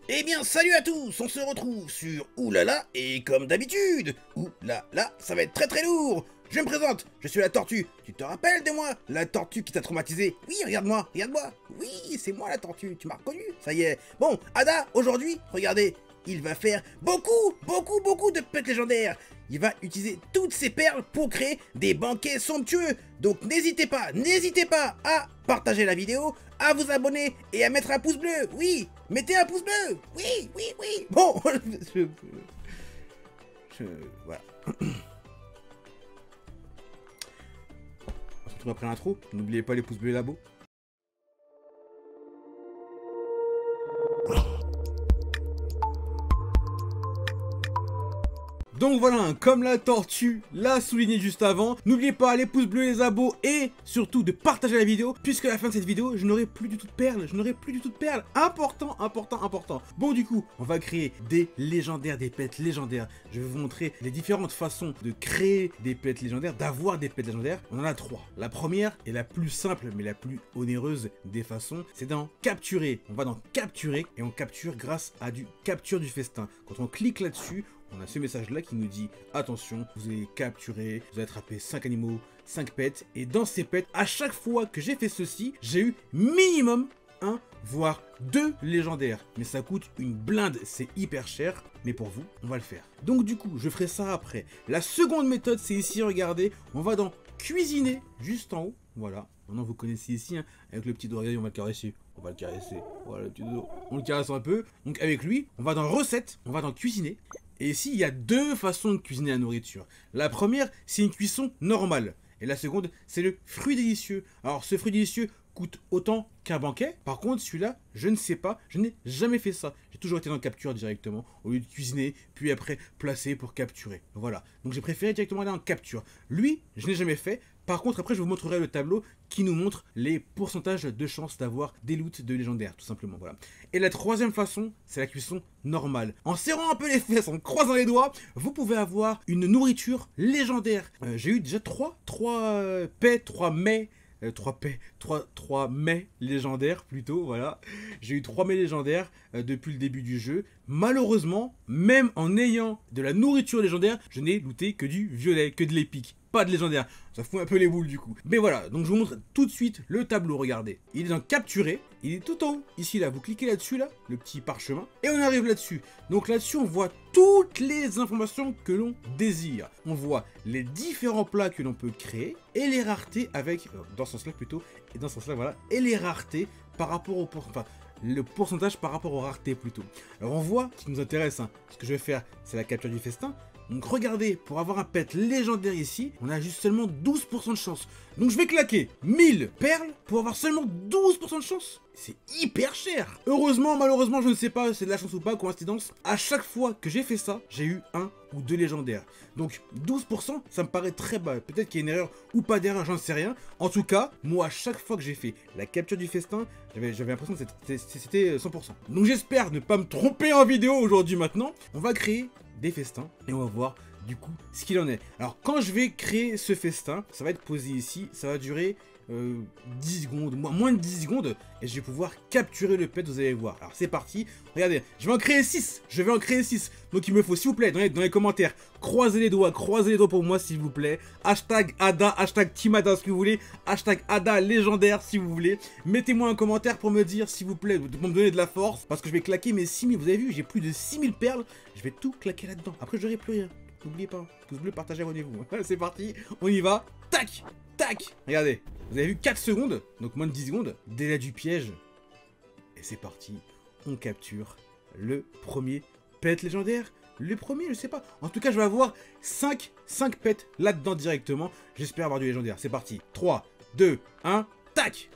Eh bien, salut à tous, on se retrouve sur Oulala, et comme d'habitude, Oulala, ça va être très très lourd. Je me présente, je suis la tortue. Tu te rappelles de moi, la tortue qui t'a traumatisé? Oui, regarde-moi, regarde-moi. Oui, c'est moi la tortue, tu m'as reconnu, ça y est. Bon, Ada, aujourd'hui, regardez, il va faire beaucoup de pets légendaires. Il va utiliser toutes ses perles pour créer des banquets somptueux. Donc n'hésitez pas à partager la vidéo, à vous abonner et à mettre un pouce bleu. Oui, mettez un pouce bleu. Oui. Bon, voilà. On se retrouve après l'intro. N'oubliez pas les pouces bleus là-bas. Donc voilà, comme la tortue l'a souligné juste avant, n'oubliez pas les pouces bleus, les abos et surtout de partager la vidéo, puisque à la fin de cette vidéo, je n'aurai plus du tout de perles, Important. Bon du coup, on va créer des légendaires, des pets légendaires. Je vais vous montrer les différentes façons de créer des pets légendaires, d'avoir des pets légendaires. On en a trois. La première et la plus simple, mais la plus onéreuse des façons, c'est d'en capturer. On va dans capturer et on capture grâce à du capture du festin. Quand on clique là-dessus, on a ce message là qui nous dit attention, vous allez capturer, vous allez attraper 5 animaux, 5 pets, et dans ces pets, à chaque fois que j'ai fait ceci, j'ai eu minimum 1 voire 2 légendaires. Mais ça coûte une blinde, c'est hyper cher, mais pour vous, on va le faire. Donc du coup, je ferai ça après. La seconde méthode, c'est ici, regardez, on va dans cuisiner, juste en haut, voilà. Maintenant vous connaissez ici, hein, avec le petit doigt, regardez, on va le caresser. On va le caresser, voilà le petit doigt, on le caresse un peu. Donc avec lui, on va dans recette, on va dans cuisiner. Et ici, il y a deux façons de cuisiner la nourriture. La première, c'est une cuisson normale. Et la seconde, c'est le fruit délicieux. Alors, ce fruit délicieux coûte autant qu'un banquet. Par contre, celui-là, je ne sais pas. Je n'ai jamais fait ça. J'ai toujours été dans capture directement, au lieu de cuisiner, puis après placer pour capturer. Voilà. Donc, j'ai préféré directement aller en capture. Lui, je n'ai jamais fait. Par contre, après, je vous montrerai le tableau qui nous montre les pourcentages de chances d'avoir des loots de légendaires, tout simplement, voilà. Et la troisième façon, c'est la cuisson normale. En serrant un peu les fesses, en croisant les doigts, vous pouvez avoir une nourriture légendaire. J'ai eu déjà 3 pets, 3 mets, 3 mets légendaires plutôt, voilà. J'ai eu 3 mets légendaires depuis le début du jeu. Malheureusement, même en ayant de la nourriture légendaire, je n'ai looté que du violet, que de l'épique. Pas de légendaire, ça fout un peu les boules du coup. Mais voilà, donc je vous montre tout de suite le tableau, regardez. Il est dans capturer, il est tout en haut, ici là, vous cliquez là-dessus là, le petit parchemin, et on arrive là-dessus. Donc là-dessus, on voit toutes les informations que l'on désire. On voit les différents plats que l'on peut créer, et les raretés avec, dans ce sens-là plutôt, et dans ce sens-là, voilà, et les raretés par rapport au pourcentage. Enfin, le pourcentage par rapport aux raretés plutôt. Alors on voit, ce qui nous intéresse, hein, ce que je vais faire, c'est la capture du festin. Donc regardez, pour avoir un pet légendaire ici, on a juste seulement 12% de chance. Donc je vais claquer 1000 perles pour avoir seulement 12% de chance. C'est hyper cher. Heureusement, malheureusement, je ne sais pas, c'est de la chance ou pas, coïncidence. À chaque fois que j'ai fait ça, j'ai eu 1 ou 2 légendaires. Donc 12%, ça me paraît très bas. Peut-être qu'il y a une erreur ou pas d'erreur, j'en sais rien. En tout cas, moi, à chaque fois que j'ai fait la capture du festin, j'avais l'impression que c'était 100%. Donc j'espère ne pas me tromper en vidéo aujourd'hui maintenant. On va créer des festins et on va voir du coup ce qu'il en est. Alors quand je vais créer ce festin, ça va être posé ici, ça va durer 10 secondes, moins de 10 secondes, et je vais pouvoir capturer le pet, vous allez voir. Alors c'est parti, regardez, je vais en créer 6, donc il me faut s'il vous plaît, dans les commentaires, croisez les doigts pour moi s'il vous plaît, hashtag Ada, hashtag Team Ada si vous voulez, hashtag Ada légendaire si vous voulez, mettez-moi un commentaire pour me dire s'il vous plaît, pour me donner de la force, parce que je vais claquer mes 6000, vous avez vu, j'ai plus de 6000 perles, je vais tout claquer là-dedans, après j'aurai plus rien. N'oubliez pas, pouce bleu, partagez, abonnez-vous. C'est parti, on y va. Tac, tac. Regardez, vous avez vu 4 secondes, donc moins de 10 secondes. Délai du piège. Et c'est parti, on capture le premier pet légendaire. Le premier, je sais pas. En tout cas, je vais avoir 5 pets là-dedans directement. J'espère avoir du légendaire. C'est parti. 3, 2, 1, tac.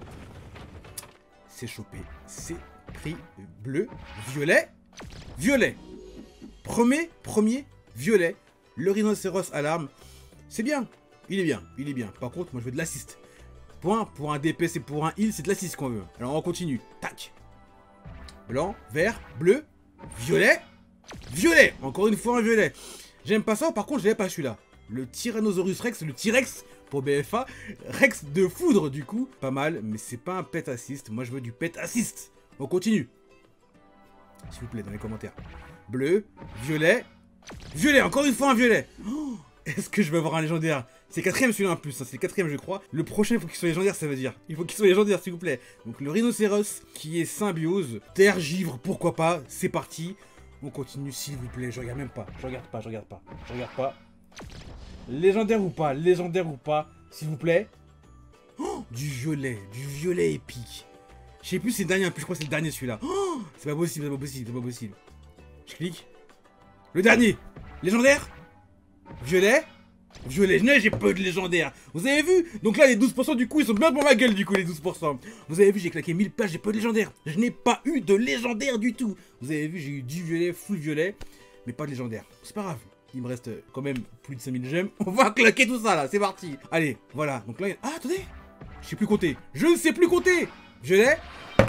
C'est chopé. C'est pris. Bleu, violet, violet. Premier, violet, le rhinocéros à l'arme, c'est bien, il est bien. Par contre, moi je veux de l'assist. Pour un DPS et pour un heal, c'est de l'assist qu'on veut. Alors on continue, tac. Blanc, vert, bleu, violet, violet, encore une fois un violet. J'aime pas ça, par contre je n'avais pas celui-là. Le Tyrannosaurus Rex, le T-Rex pour BFA, Rex de foudre du coup, pas mal, mais c'est pas un pet assist, moi je veux du pet assist. On continue. s'il vous plaît, dans les commentaires. Bleu, violet, violet, encore une fois un violet. Oh, est-ce que je vais avoir un légendaire? C'est le 4ème celui-là en plus, hein, c'est le 4ème je crois. Le prochain il faut qu'il soit légendaire, ça veut dire. Il faut qu'il soit légendaire s'il vous plaît. Donc le rhinocéros qui est symbiose. Terre, givre, pourquoi pas, c'est parti. On continue s'il vous plaît, je regarde même pas. Je regarde pas. Légendaire ou pas, s'il vous plaît. Oh, du violet épique. Je sais plus c'est le dernier, je crois que c'est le dernier celui-là. Oh, c'est pas possible. Je clique. Le dernier. Légendaire. Violet. J'ai pas eu de légendaire. Vous avez vu? Donc là les 12% du coup ils sont bien pour ma gueule du coup les 12%. Vous avez vu j'ai claqué 1000 pages, j'ai pas eu de légendaire. Je n'ai pas eu de légendaire du tout. Vous avez vu j'ai eu du violet, full violet. Mais pas de légendaire. C'est pas grave. Il me reste quand même plus de 5000 gemmes. On va claquer tout ça là, c'est parti. Allez, voilà. Donc là, ah attendez. Je sais plus compter. Je ne sais plus compter. Violet.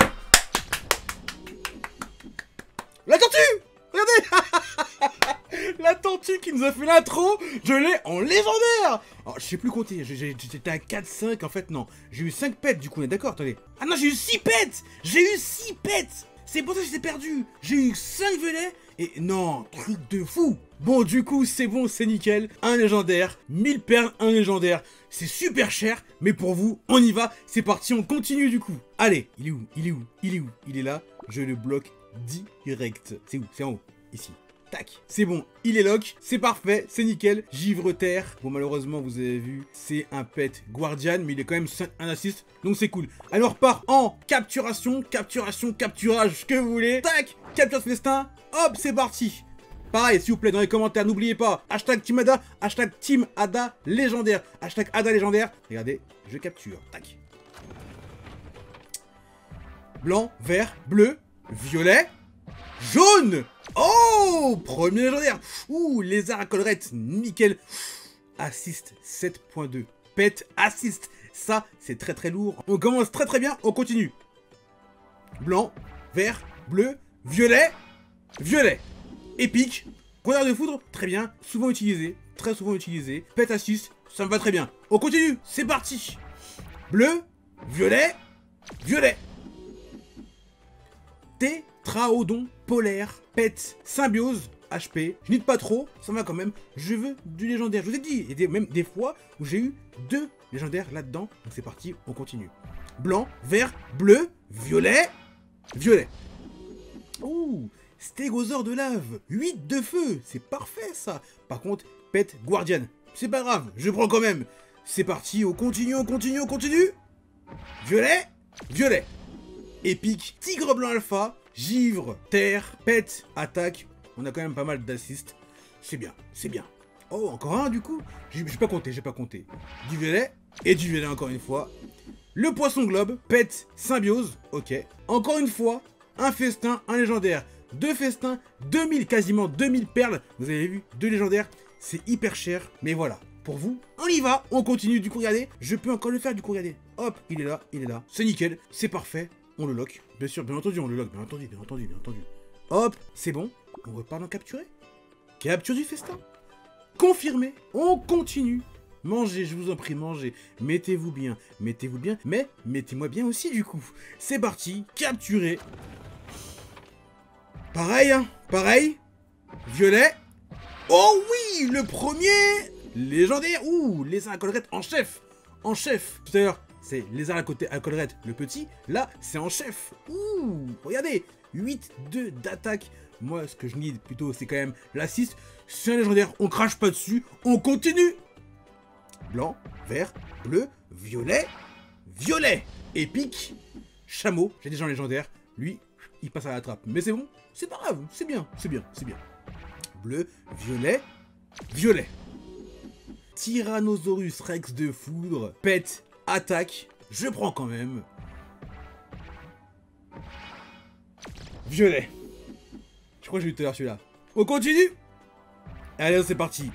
La tortue. Regardez. La tortue qui nous a fait l'intro, je l'ai en légendaire. Oh, je sais plus compter, j'étais à 4, 5, en fait non. J'ai eu 5 pets du coup, on est d'accord, attendez. Ah non, j'ai eu 6 pets. C'est pour ça que j'étais perdu. J'ai eu 5 violets et non, truc de fou. Bon, du coup, c'est bon, c'est nickel. Un légendaire, 1000 perles, un légendaire. C'est super cher, mais pour vous, on y va. C'est parti, on continue du coup. Allez, il est où? Il est là. Je le bloque direct. C'est où? C'est en haut, ici. Tac, c'est bon, il est lock, c'est parfait, c'est nickel. Givre terre, bon malheureusement vous avez vu, c'est un pet guardian, mais il est quand même un assist, donc c'est cool. Alors part en capturation, capturage, ce que vous voulez. Tac, capture ce festin, hop, c'est parti. Pareil, s'il vous plaît, dans les commentaires, n'oubliez pas, hashtag Team Ada, hashtag Team Ada légendaire, hashtag Ada légendaire. Regardez, je capture, tac. Blanc, vert, bleu, violet, jaune. Oh, premier légendaire. Ouh, lézard à collerette, nickel. Assist 7.2. Pet assist. Ça, c'est très très lourd. On commence très très bien, on continue. Blanc, vert, bleu, violet, violet. Épique. Conduire de foudre, très bien. Souvent utilisé, très souvent utilisé. Pet assist, ça me va très bien. On continue, c'est parti. Bleu, violet, violet. Tétraodon polaire, pet, symbiose, HP. Je n'hésite pas trop, ça va quand même. Je veux du légendaire. Je vous ai dit, il y a même des fois où j'ai eu 2 légendaires là-dedans. Donc c'est parti, on continue. Blanc, vert, bleu, violet, violet. Ouh, stégosaure de lave, 8 de feu, c'est parfait ça. Par contre, pet guardian, c'est pas grave, je prends quand même. C'est parti, on continue. Violet, violet. Épique, tigre blanc alpha, givre, terre, pet, attaque. On a quand même pas mal d'assists. C'est bien. Oh, encore un du coup. J'ai pas compté. Du violet et du violet encore une fois. Le poisson globe, pet, symbiose. Ok. Encore une fois, un festin, un légendaire. 2 festins, 2000, quasiment 2000 perles. Vous avez vu, 2 légendaires. C'est hyper cher. Mais voilà. Pour vous, on y va. On continue du coup, regardez. Je peux encore le faire du coup, regardez. Hop, il est là. C'est nickel. C'est parfait. On le lock. Bien sûr, bien entendu, on le lock. Bien entendu. Hop, c'est bon. On repart en capturer. Capture du festin. Confirmé. On continue. Mangez, je vous en prie, mangez. Mettez-vous bien. Mais mettez-moi bien aussi, du coup. C'est parti. Capturer. Pareil, hein. Pareil. Violet. Oh oui, le premier légendaire. Ouh, lézard à collerette en chef. Tout à l'heure, c'est lézard à collerette, le petit. Là, c'est en chef. Ouh, regardez. 8-2 d'attaque. Moi, ce que je need plutôt, c'est quand même l'assist. C'est un légendaire, on crache pas dessus. On continue. Blanc, vert, bleu, violet, violet. Épique. Chameau, j'ai déjà un légendaire. Lui, il passe à la trappe. Mais c'est bon, c'est pas grave, c'est bien. Bleu, violet, violet. Tyrannosaurus Rex de foudre, pet, attaque. Je prends quand même. Violet. Je crois que j'ai eu tout à l'heure celui-là. On continue. Allez, c'est parti.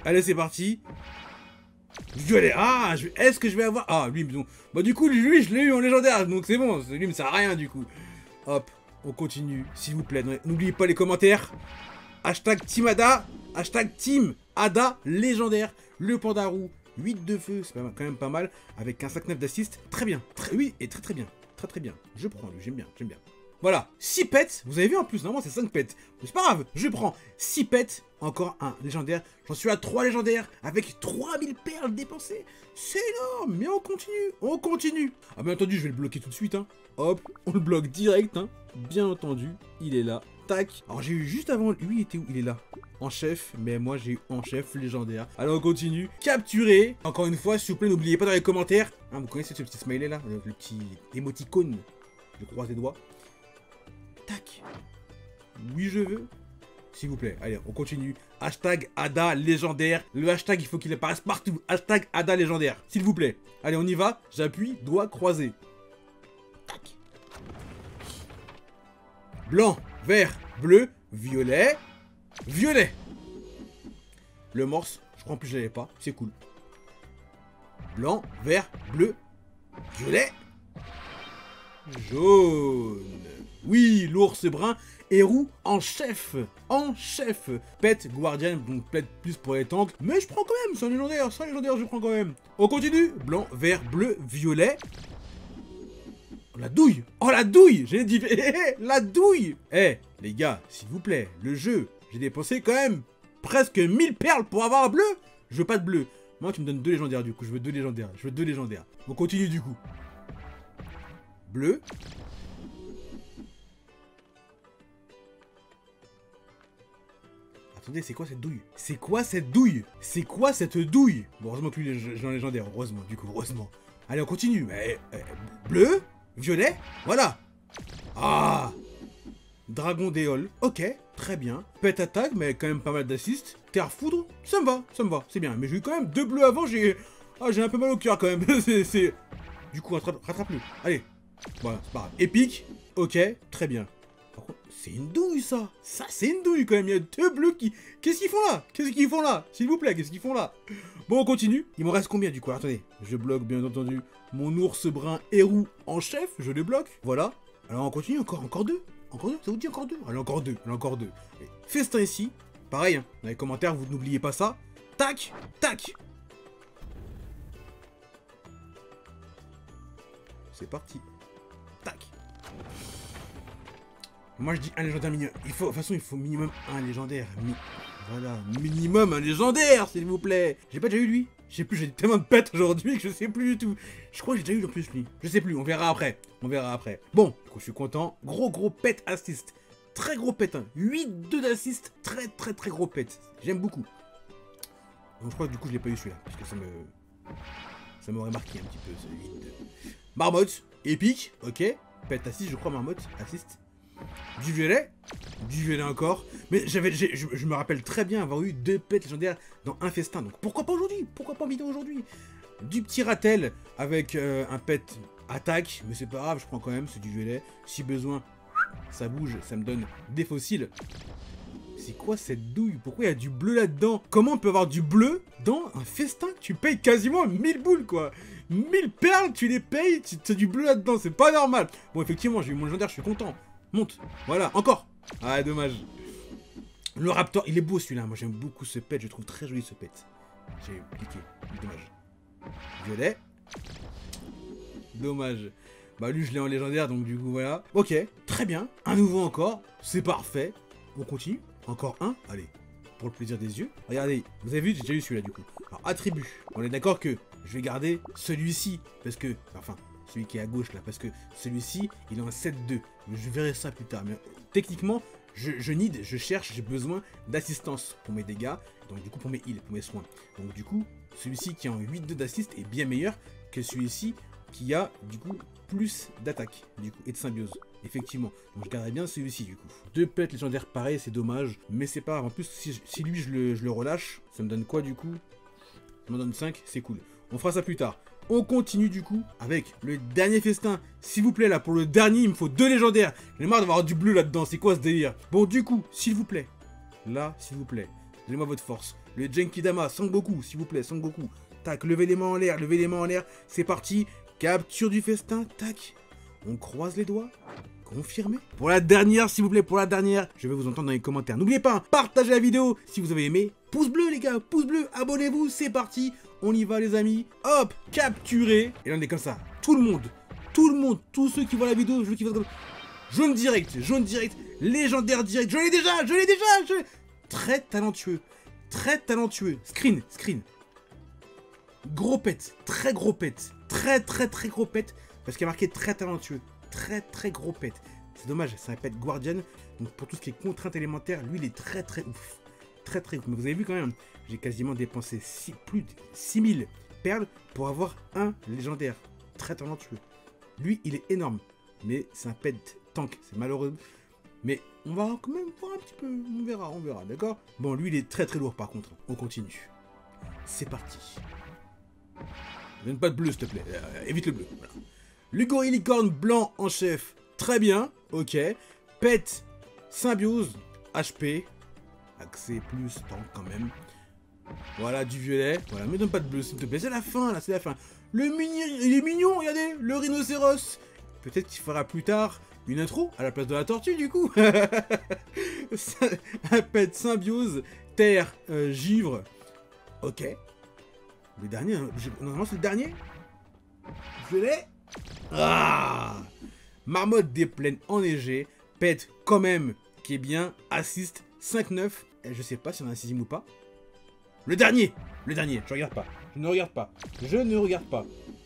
Violet. Ah, est-ce que je vais avoir... Ah, lui, bon. Bah du coup, lui, je l'ai eu en légendaire. Donc c'est bon. Lui, me sert à rien du coup. Hop, on continue. S'il vous plaît, n'oubliez pas les commentaires. Hashtag Team Ada. Hashtag Team Ada légendaire. Le panda roux. 8 de feu. C'est quand même pas mal. Avec un 5-9 d'assist. Très bien. Oui, et très bien. Très bien. Je prends lui. J'aime bien. Voilà, 6 pets, vous avez vu en plus, normalement c'est 5 pets. C'est pas grave, je prends 6 pets, encore un légendaire. J'en suis à 3 légendaires, avec 3000 perles dépensées. C'est énorme, mais on continue, on continue. Ah bien entendu, je vais le bloquer tout de suite, hein. Hop, on le bloque direct, hein. Bien entendu, il est là. Tac. Alors j'ai eu juste avant, lui il était où? Il est là. En chef, mais moi j'ai eu en chef légendaire. Alors on continue. Capturer. Encore une fois, s'il vous plaît, n'oubliez pas dans les commentaires. Hein, vous connaissez ce petit smiley là, le petit émoticône. Je croise les doigts. Tac. Oui, je veux. S'il vous plaît. Allez, on continue. Hashtag Ada légendaire. Le hashtag, il faut qu'il apparaisse partout. Hashtag Ada légendaire. S'il vous plaît. Allez, on y va. J'appuie. Doigt croisé. Tac. Blanc, vert, bleu, violet. Violet. Le morse. Je crois en plus je l'avais pas. C'est cool. Blanc, vert, bleu, violet. Jaune. Oui, l'ours brun et roux en chef. En chef. Pet Guardian, donc peut-être plus pour les tanks. Mais je prends quand même, c'est un légendaire, je prends quand même. On continue. Blanc, vert, bleu, violet. La douille. Oh la douille. J'ai dit la douille. Eh les gars, s'il vous plaît, le jeu, j'ai dépensé quand même presque 1000 perles pour avoir un bleu. Je veux pas de bleu. Moi tu me donnes 2 légendaires du coup, je veux 2 légendaires. Je veux 2 légendaires. On continue du coup. Bleu. Attendez, c'est quoi cette douille? C'est quoi cette douille? C'est quoi cette douille? Bon, heureusement que lui, j'ai un légendaire. Heureusement, du coup, heureusement. Allez, on continue. Bleu, violet, voilà. Ah, Dragon d'éole. Ok, très bien. Pet attaque, mais quand même pas mal d'assist. Terre foudre, ça me va, c'est bien. Mais j'ai eu quand même 2 bleus avant, j'ai un peu mal au cœur quand même. Du coup, rattrape-le. Allez, voilà, c'est pas grave. Épique, ok, très bien. Par contre, c'est une douille ça. Ça, c'est une douille quand même. Il y a 2 bleus qui... Qu'est-ce qu'ils font là? Qu'est-ce qu'ils font là? S'il vous plaît, qu'est-ce qu'ils font là? Bon, on continue. Il m'en reste combien du coup? Alors, attendez, je bloque bien entendu mon ours brun et roux en chef. Je les bloque. Voilà. Alors, on continue. Encore 2. Encore 2? Ça vous dit encore 2? Allez, encore 2. Allez, encore 2. Festin ici. Pareil, hein. Dans les commentaires, vous n'oubliez pas ça. Tac, tac. C'est parti. Tac. Moi je dis un légendaire minimum. De toute façon, il faut minimum un légendaire. Voilà, minimum un légendaire, s'il vous plaît. J'ai pas déjà eu lui? Je sais plus, j'ai tellement de pets aujourd'hui que je sais plus du tout. Je crois que j'ai déjà eu en plus lui. Je sais plus, on verra après. On verra après. Bon, je suis content. Gros pet assist. Très gros pet, hein. 8-2 d'assist. Très gros pet. J'aime beaucoup. Donc, je crois que du coup je l'ai pas eu celui-là. Parce que ça m'aurait marqué un petit peu ce 8-2. Marmotte, épique, ok. Pet assist, je crois, marmotte, assist. Du violet encore. Mais je me rappelle très bien avoir eu 2 pets légendaires dans un festin. Donc pourquoi pas aujourd'hui? Pourquoi pas en vidéo aujourd'hui? Du petit ratel avec un pet attaque. Mais c'est pas grave, je prends quand même, c'est du violet. Si besoin, ça bouge, ça me donne des fossiles. C'est quoi cette douille? Pourquoi il y a du bleu là-dedans? Comment on peut avoir du bleu dans un festin que tu payes quasiment 1000 boules quoi? 1000 perles, tu les payes, tu as du bleu là-dedans, c'est pas normal. Bon, effectivement, j'ai eu mon légendaire, je suis content. Monte, voilà, encore. Ah, dommage. Le Raptor, il est beau celui-là. Moi, j'aime beaucoup ce pet. Je trouve très joli ce pet. J'ai cliqué. Dommage. Violet. Dommage. Bah, lui, je l'ai en légendaire, donc du coup, voilà. Ok, très bien. Un nouveau encore. C'est parfait. On continue. Encore un. Allez, pour le plaisir des yeux. Regardez, vous avez vu, j'ai déjà eu celui-là, du coup. Alors, attribut. On est d'accord que je vais garder celui-ci. Parce que, enfin... celui qui est à gauche là, parce que celui-ci, il est en 7-2. Je verrai ça plus tard. Mais techniquement, je cherche, j'ai besoin d'assistance pour mes dégâts. Donc du coup, pour mes heals, pour mes soins. Donc du coup, celui-ci qui est en 8-2 d'assist est bien meilleur que celui-ci qui a du coup plus d'attaque du coup et de symbiose. Effectivement. Donc je garderai bien celui-ci du coup. 2 pets légendaires pareil, c'est dommage. Mais c'est pas grave. En plus, si lui je le relâche, ça me donne quoi du coup? Ça me donne 5, c'est cool. On fera ça plus tard. On continue du coup avec le dernier festin. S'il vous plaît là, pour le dernier, il me faut 2 légendaires. J'en ai marre d'avoir du bleu là-dedans, c'est quoi ce délire? Bon du coup, s'il vous plaît. Là, s'il vous plaît. Donnez-moi votre force. Le Genkidama, Sangoku, s'il vous plaît, Sangoku. Tac, levez les mains en l'air, c'est parti. Capture du festin, tac. On croise les doigts. Confirmé. Pour la dernière, s'il vous plaît, pour la dernière, je vais vous entendre dans les commentaires. N'oubliez pas, partagez la vidéo si vous avez aimé. Pouce bleu les gars, pouce bleu, abonnez-vous, c'est parti. On y va les amis. Hop, capturé. Et là on est comme ça. Tout le monde, tous ceux qui voient la vidéo, je veux qu'ils fassent comme... jaune direct, légendaire direct, je l'ai déjà, très talentueux, screen, gros pet, très gros pet, très gros pet, parce qu'il y a marqué très talentueux, très gros pet. C'est dommage, c'est un pet Guardian, donc pour tout ce qui est contrainte élémentaire, lui il est très ouf, très ouf. Mais vous avez vu quand même, j'ai quasiment dépensé plus de 6000 perles pour avoir un légendaire, très talentueux. Lui il est énorme, mais c'est un pet tank, c'est malheureux. Mais on va quand même voir un petit peu, on verra, d'accord? Bon, lui il est très lourd par contre, on continue. C'est parti. Donne pas de bleu s'il te plaît, évite le bleu. Voilà. Lugori licorne blanc en chef, très bien, ok. Pet, symbiose, HP, accès plus, tank quand même. Voilà, du violet, voilà, mais donne pas de bleu s'il te plaît, c'est la fin là, c'est la fin. Le mini, il est mignon, regardez, le rhinocéros. Peut-être qu'il fera plus tard une intro à la place de la tortue du coup. Un pet symbiose, terre, givre, ok. Le dernier, normalement c'est le dernier. Je l'ai. Ah, marmotte des plaines enneigées, pet quand même, qui est bien, assist, 5-9. Je sais pas si on a un sixième ou pas. Le dernier, je regarde pas, je ne regarde pas.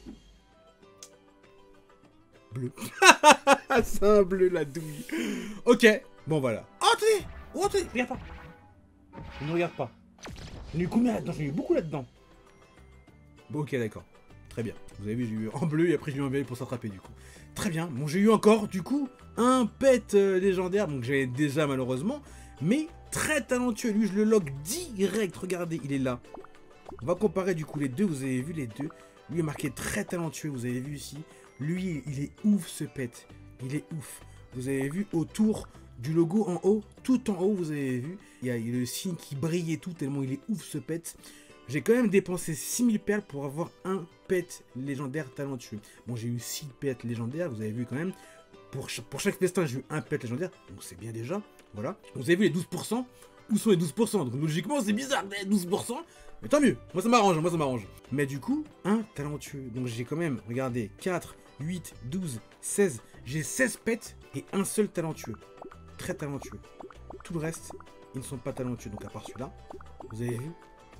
Bleu. C'est un bleu la douille. Ok, bon voilà. Oh, attendez, regarde pas. Je ne regarde pas. J'en ai eu combien là-dedans? J'en ai eu beaucoup là-dedans. Bon, ok, d'accord. Très bien. Vous avez vu, j'ai eu en bleu et après j'ai eu en violet pour s'attraper du coup. Très bien. Bon, j'ai eu encore du coup un pet légendaire, donc j'avais déjà malheureusement, mais très talentueux. Lui, je le lock direct. Regardez, il est là. On va comparer du coup les deux. Vous avez vu les deux. Lui est marqué très talentueux. Vous avez vu ici. Lui, il est ouf ce pet. Il est ouf. Vous avez vu autour du logo en haut, tout en haut, vous avez vu. Il y a le signe qui brille et tout, tellement il est ouf ce pet. J'ai quand même dépensé 6000 perles pour avoir un pet légendaire talentueux. Bon, j'ai eu 6 pets légendaires, vous avez vu quand même. Pour chaque festin, j'ai eu un pet légendaire, donc c'est bien déjà. Voilà. Vous avez vu les 12%. Où sont les 12%? Donc logiquement, c'est bizarre, les 12%. Mais tant mieux, moi ça m'arrange, Mais du coup, un talentueux. Donc j'ai quand même, regardez, 4, 8, 12, 16. J'ai 16 pets et un seul talentueux. Très talentueux. Tout le reste, ils ne sont pas talentueux. Donc à part celui-là, vous avez vu?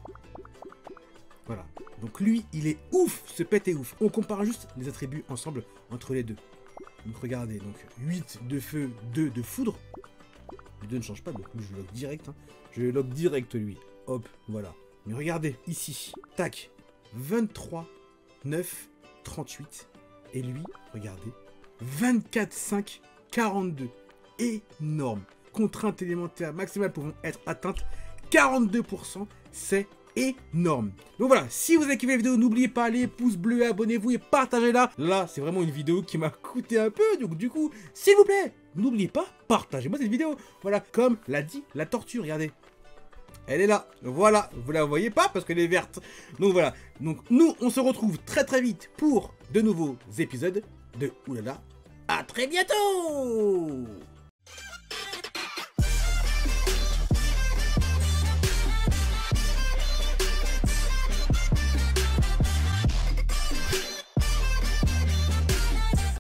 Voilà. Donc lui, il est ouf. Ce pet est ouf. On compare juste les attributs ensemble entre les deux. Donc regardez, donc 8 de feu, 2 de foudre. Les deux ne changent pas, donc lui, je le lock direct. Hein. Je le lock direct, lui. Hop, voilà. Mais regardez, ici, tac, 23, 9, 38. Et lui, regardez, 24, 5, 42. Énorme. Contraintes élémentaires maximales pouvant être atteintes 42%. C'est énorme. Donc voilà, si vous avez kiffé la vidéo, n'oubliez pas les pouces bleus, abonnez-vous et partagez-la. Là, c'est vraiment une vidéo qui m'a coûté un peu. Donc du coup, s'il vous plaît, n'oubliez pas, partagez-moi cette vidéo. Voilà, comme l'a dit la tortue, regardez. Elle est là, voilà, vous la voyez pas parce qu'elle est verte. Donc voilà, donc nous on se retrouve très vite pour de nouveaux épisodes de Oulala. À très bientôt.